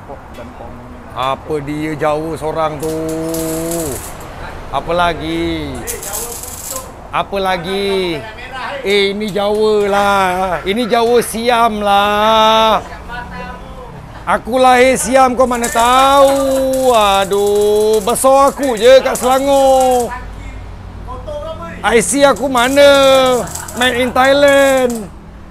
Apa dia Jawa seorang tu? Apa lagi? Apa lagi? Ini Jawa lah. Ini Jawa Siam lah. Aku lahir Siam, kau mana tahu. Aduh, besar aku je kat Selangor. IC aku mana? Made in Thailand.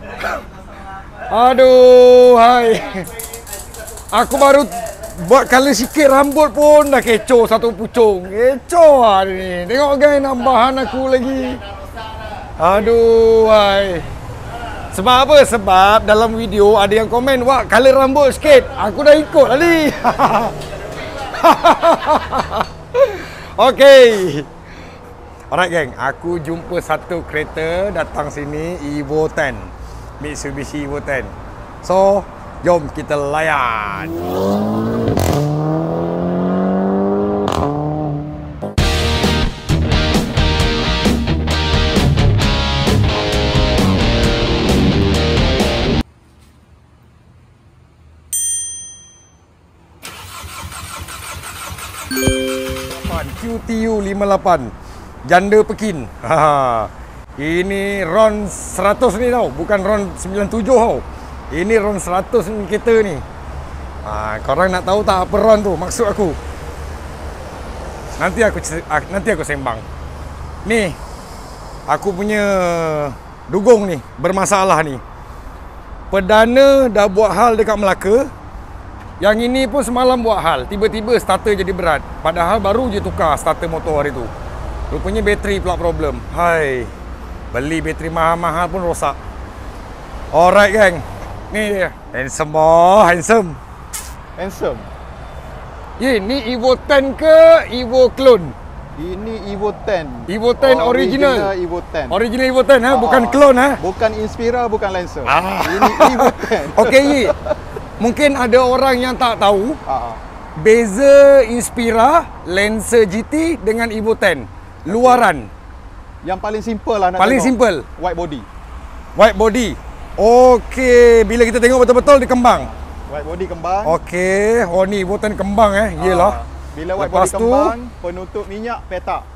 Aduh, hai. Aku baru buat colour sikit rambut pun dah kecoh satu pucung. Kecoh lah ni. Tengok guys, nambahan aku lagi. Aduh, hai. Sebab apa? Sebab dalam video ada yang komen, "Wah, colour rambut sikit." Aku dah ikut tadi. Okey. Alright geng, aku jumpa satu kereta datang sini, Evo 10. Mitsubishi Evo 10. So, jom kita layan. QTU 58 janda pekin. Ini RON 100 ni tau, bukan RON 97 tau. Ini RON 100 ni kereta ni. Korang nak tahu tak apa RON tu? Maksud aku, nanti aku sembang. Ni aku punya dugong ni bermasalah ni. Perdana dah buat hal dekat Melaka. Yang ini pun semalam buat hal, tiba-tiba starter jadi berat. Padahal baru je tukar starter motor hari tu. Rupanya bateri pula problem. Hai, beli bateri mahal-mahal pun rosak. Alright gang, ni dia. Handsome boh, handsome. Handsome. Ni Evo 10 ke Evo clone? Ini Evo 10. Evo 10 original. Evo 10. Original Evo 10 bukan clone Bukan Inspira, bukan Lancer. Ini Evo 10. Okey, mungkin ada orang yang tak tahu beza Inspira, Lancer GT dengan Evo 10. Luaran. Yang paling simple lah nak paling tengok. simple. White body. White body. Okey, bila kita tengok betul-betul dia kembang. White body kembang. Okey, ni Evo 10 kembang Iyalah. Bila white body kembang, penutup minyak petak.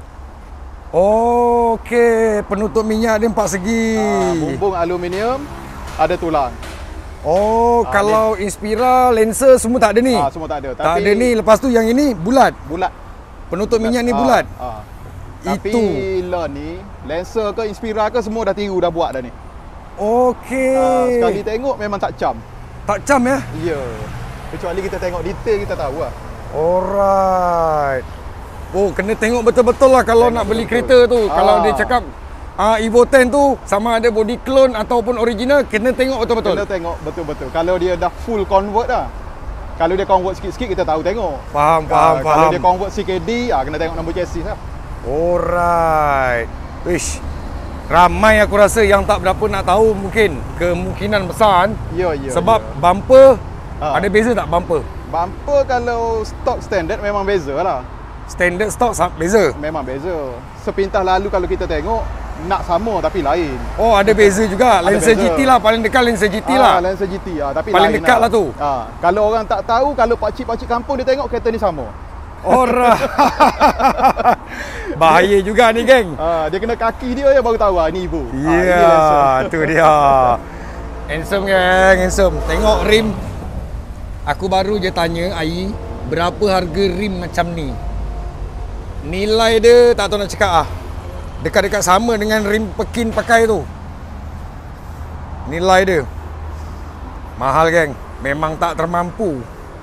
Okey, penutup minyak dia 4 segi. Bumbung aluminium, ada tulang. Kalau Inspira, Lancer semua tak ada ni. Semua tak ada. Tak ada ni. Lepas tu yang ini bulat. Bulat. Penutup minyak ni bulat. Tapi lah ni, Lancer ke Inspira ke semua dah tiru, dah buat dah ni. Okey. Sekali tengok memang tak cam. Tak cam ya? Ya. Kecuali kita tengok detail, kita tahu lah. Alright. Kena tengok betul-betul lah kalau nak beli kereta tu. Kalau dia cakap Evo 10 tu sama ada body clone ataupun original, kena tengok betul-betul. Kena tengok betul-betul. Kalau dia dah full convert dah. Kalau dia convert sikit-sikit, kita tahu tengok. Faham. Kalau dia convert CKD, kena tengok nombor chassis lah. Alright. Wish, ramai aku rasa yang tak berapa nak tahu mungkin. Kemungkinan besar. Ya. Sebab bumper, ada beza tak bumper? Bumper kalau stock standard memang beza lah. Standard stock beza? Memang beza. Sepintas lalu kalau kita tengok, nak sama tapi lain. Ada beza juga. Lancer GT lah, paling dekat Lancer GT lah. Lancer GT tapi paling lain dekat lah tu. Kalau orang tak tahu, kalau pakcik-pakcik kampung dia tengok kereta ni sama. Alright. Bahaya juga ni geng. Dia kena kaki dia je baru tahu ni Evo. Tu dia. Handsome geng, handsome. Tengok rim. Aku baru je tanya Ai, berapa harga rim macam ni? Nilai dia tak tahu nak cakap dekat-dekat sama dengan rim pekin pakai tu. Nilai dia mahal geng. Memang tak termampu.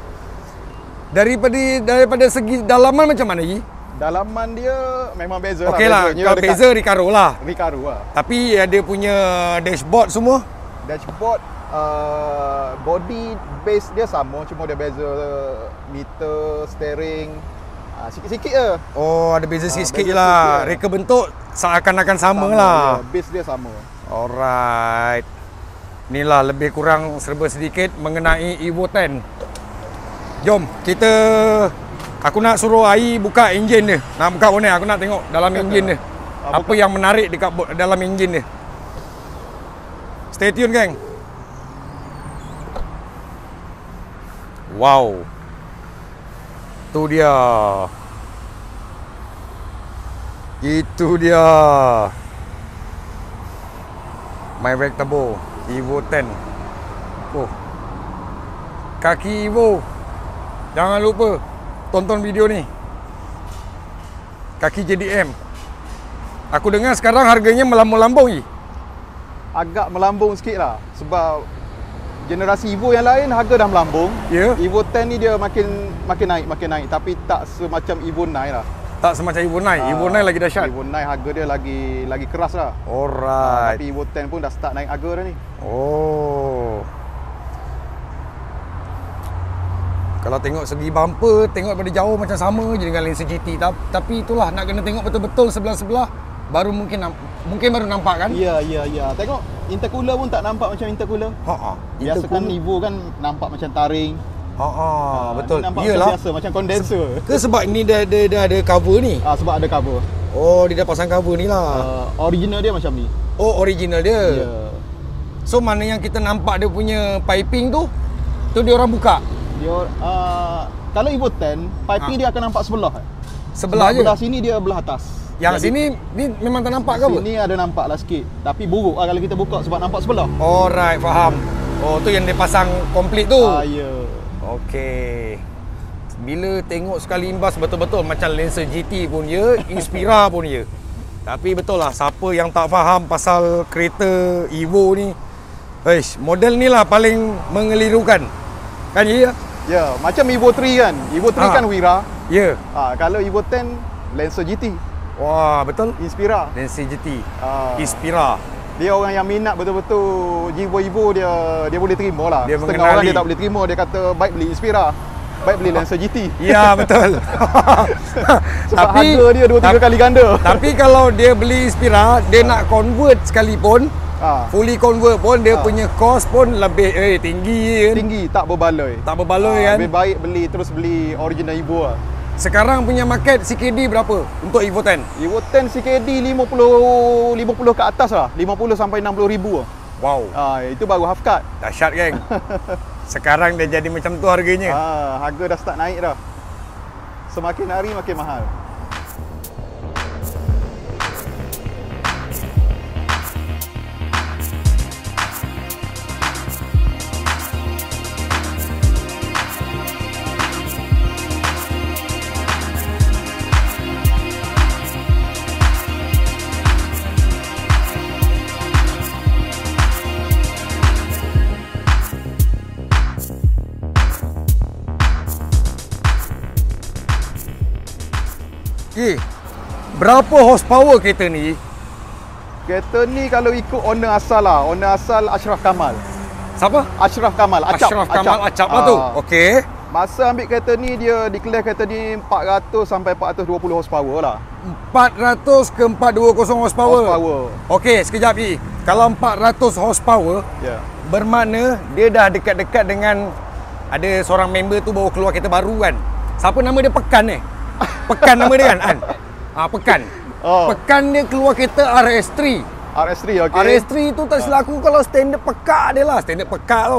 Daripada segi dalaman macam mana lagi? Dalaman dia memang beza lah. Okey lah, kalau beza Recaro lah. Tapi dia punya dashboard semua? Dashboard, body base dia sama, cuma dia beza meter, steering, sikit-sikit je. Ada beza sikit-sikit je lah. Reka bentuk seakan-akan sama lah. Base dia sama. Alright. Inilah lebih kurang serba sedikit mengenai Evo 10. Jom, aku nak suruh Ai buka enjin dia. Nak buka bonet, aku nak tengok dalam enjin dia. Apa yang menarik dekat dalam enjin dia. Stay tune geng. Wow. Tu dia. Itu dia. Mavic Turbo Evo 10. Oh. Kaki Evo. Jangan lupa tonton video ni. Kaki JDM. Aku dengar sekarang harganya melambung-lambung ni. Agak melambung sikit lah. Sebab generasi Evo yang lain harga dah melambung. Ya. Evo 10 ni dia makin naik. Tapi tak semacam Evo 9 lah. Tak semacam Evo 9. Evo 9 lagi dahsyat. Evo 9 harga dia lagi keras lah. Alright. Tapi Evo 10 pun dah start naik harga dah ni. Oh. Kalau tengok segi bumper, tengok daripada jauh macam sama je dengan Lancer GT. Tapi itulah, nak kena tengok betul-betul sebelah-sebelah baru mungkin baru nampak kan? Ya. Tengok intercooler pun tak nampak macam intercooler. Biasa kan Evo kan nampak macam taring. Betul. Nampak Iyalah. macam biasa, macam condenser. Ke sebab ini dah ada cover ni? Sebab ada cover. Oh, dia dah pasang cover ni lah. Original dia macam ni. Oh, original dia. Ya. So mana yang kita nampak dia punya piping tu dia orang buka. Dia kalau Evo 10, piping dia akan nampak sebelah. Sebelah je. Belah sini dia belah atas. Yang sini ni memang tak nampak ke apa? Sini ada nampak lah sikit. Tapi buruk lah kalau kita buka sebab nampak sebelah. Alright, faham. Oh, tu yang dia pasang komplit tu. Ya. Okey. Bila tengok sekali imbas betul-betul macam Lancer GT pun ya, Inspira pun ya. Tapi betul lah, siapa yang tak faham pasal kereta Evo ni, model ni lah paling mengelirukan. Kan ya? Ya, macam Evo 3 kan. Evo 3 kan Wira. Ya. Kalau Evo 10 Lancer GT. Wah, betul. Inspira. Lancer GT. Inspira. Dia orang yang minat betul-betul Evo dia boleh terima lah. Dia Setengah mengenali. orang dia tak boleh terima, dia kata baik beli Inspira, baik beli Lancer GT. Ya, betul. Sebab harga dia 2-3 kali ganda. Tapi kalau dia beli Inspira, dia nak convert sekalipun, fully convert pun dia punya cost pun lebih tinggi kan. Tinggi, tak berbaloi. Tak berbaloi kan. Lebih baik terus beli original Evo lah. Sekarang punya market CKD berapa untuk Evo 10? Evo 10 CKD 50 ke atas lah. 50 sampai 60 ribu lah. Wow. Itu baru half cut. Dahsyat geng. Sekarang dah jadi macam tu harganya. Harga dah start naik dah. Semakin hari makin mahal. Berapa horsepower kereta ni? Kereta ni kalau ikut owner asal lah. Owner asal Ashraf Kamal. Siapa? Ashraf Kamal. Ashraf Kamal Acap lah tu. Okey. Masa ambil kereta ni, dia declare kereta ni 400 sampai 420 horsepower lah. 400 ke 420 horsepower. Okey, sekejap ni. Kalau 400 horsepower, bermakna dia dah dekat-dekat dengan ada seorang member tu baru keluar kereta baru kan. Siapa nama dia? Pekan ni. Pekan nama dia kan? Pekan. Pekan dia keluar kereta RS3. RS3, okey. RS3 tu tak silap aku kalau standard pekak dia lah. Standard pekak tu.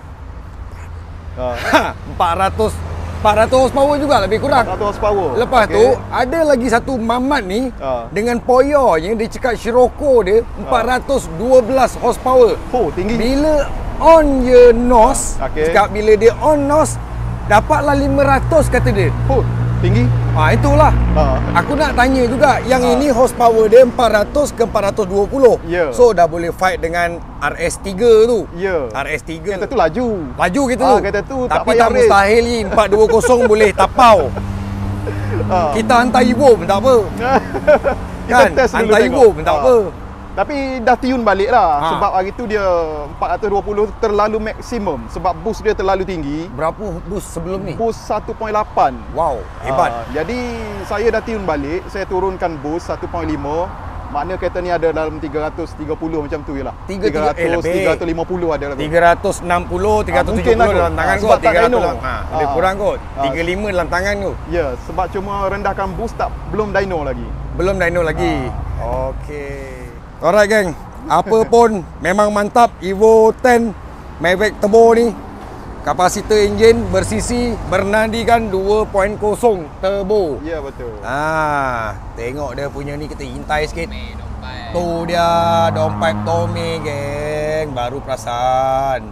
400 horsepower juga lebih kurang. 400 horsepower. Lepas tu ada lagi satu mamat ni dengan Poyornya dia cakap Scirocco dia 412 horsepower. Tinggi. Bila on je NOS, cakap bila dia on NOS dapatlah 500 kata dia. Tinggi. Itulah. Aku nak tanya juga, yang ini horsepower dia 400 ke 420. So dah boleh fight dengan RS3 tu. RS3. Kereta tu laju. Laju kereta tu. Kereta tu tak tapi payah tak mustahil ni 420 boleh tapau. Kita hantar Evo pun tak apa. Kan? Hantar Evo pun tak apa. Tapi dah tune balik lah. Sebab hari tu dia 420 terlalu maksimum. Sebab boost dia terlalu tinggi. Berapa boost sebelum ni? Boost 1.8. Wow, hebat. Jadi saya dah tune balik. Saya turunkan boost 1.5. Makna kereta ni ada dalam 330 macam tu je lah. 350 ada lah. 360, 370 dalam tangan kot. 300 lebih kurang kot. 35 dalam tangan kot. Ya, sebab cuma rendahkan boost, belum dyno lagi. Belum dyno lagi. Okey. Alright geng, apa pun memang mantap Evo 10 Mavic Turbo ni. Kapasitor enjin bersisi bernadikan 2.0 turbo. Ya, betul. Tengok dia punya ni, kita intai sikit. Dompet. Tu dia dompet Tommy, geng. Baru perasan.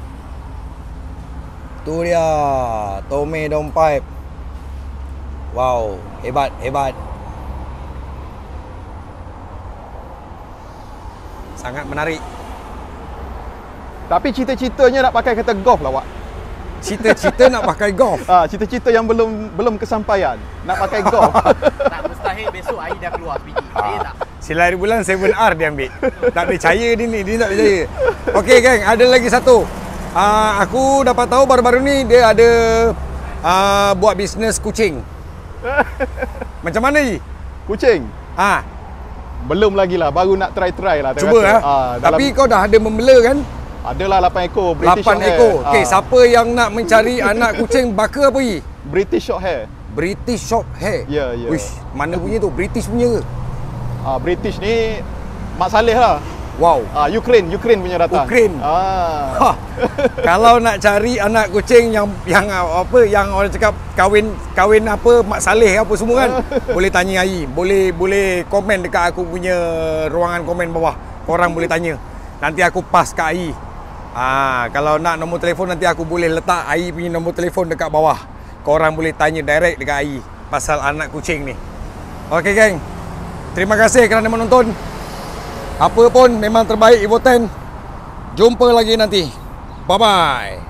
Tu dia Tommy dompet. Wow, hebat, hebat. Sangat menarik. Tapi cita-citanya nak pakai kereta golf lah, Wak. Cita-cita nak pakai golf. Cita-cita yang belum kesampaian. Nak pakai golf. Tak mustahil besok air dah keluar sebiji. Saya tak. Silai bulan 7R dia ambil. Tak percaya dia ni, dia tak percaya. Okey geng, ada lagi satu. Aku dapat tahu baru-baru ni dia ada buat bisnes kucing. Macam mana ni? Kucing? Belum lagi lah, baru nak try lah. Cuba Tapi kau dah ada membela kan? Adalah 8 ekor British 8 ekor. Okey, siapa yang nak mencari anak kucing baka apa ni? British short hair. British short hair. Ya. Wish, mana punya tu? British punya ke? British ni Mak Saleh lah. Wow. Ukraine punya datang. Ukraine. Kalau nak cari anak kucing yang apa, yang orang cakap kahwin apa Mak Saleh apa semua kan, boleh tanya Ai. Boleh komen dekat aku punya ruangan komen bawah. Korang boleh tanya. Nanti aku pass kat Ai. Kalau nak nombor telefon, nanti aku boleh letak Ai punya nombor telefon dekat bawah. Korang boleh tanya direct dekat Ai pasal anak kucing ni. Okey geng. Terima kasih kerana menonton. Apa pun memang terbaik Evo 10. Jumpa lagi nanti. Bye bye.